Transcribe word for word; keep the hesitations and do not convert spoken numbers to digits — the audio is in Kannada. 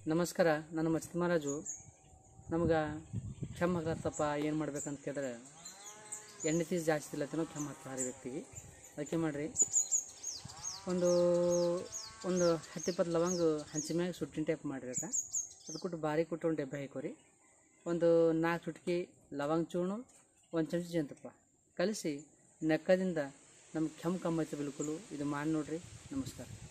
ನಮಸ್ಕಾರ. ನಾನು ಮಚ್ಚಿತ್ ಮಹಾರಾಜು. ನಮ್ಗೆ ಕೆಮ್ಮು ಆಗತ್ತಪ್ಪ, ಏನು ಮಾಡ್ಬೇಕಂತ ಕೇಳಿದ್ರೆ ಎಣ್ಣೆ ತೀಸ್ ಜಾಸ್ತಿ ಇಲ್ಲತ್ತನೋ ಕೆಮ್ಮು ಹತ್ತಾರಿ ವ್ಯಕ್ತಿಗೆ. ಅದಕ್ಕೆ ಮಾಡಿರಿ, ಒಂದು ಒಂದು ಹತ್ತು ಇಪ್ಪತ್ತು ಲವಂಗ ಹಂಚಿ ಮ್ಯಾಗ ಸುಟ್ಟಿನ ಟೈಪ್ ಮಾಡಿರಕ. ಅದು ಕೊಟ್ಟು ಬಾರಿ ಕೊಟ್ಟು ಒಂದು ಡಬ್ಬೆ ಹಾಕೋರಿ. ಒಂದು ನಾಲ್ಕು ಚುಟ್ಕಿ ಲವಂಗ ಚೂರ್ಣ, ಒಂದು ಚಮಚ ಜೇನುತುಪ್ಪ ಕಲಿಸಿ ನೆಕ್ಕದಿಂದ ನಮ್ಮ ಕೆಮ್ಮು ಕಮ್ಮೈತೆ ಬಿಲ್ಕುಲು. ಇದು ಮಾಡಿ ನೋಡ್ರಿ. ನಮಸ್ಕಾರ.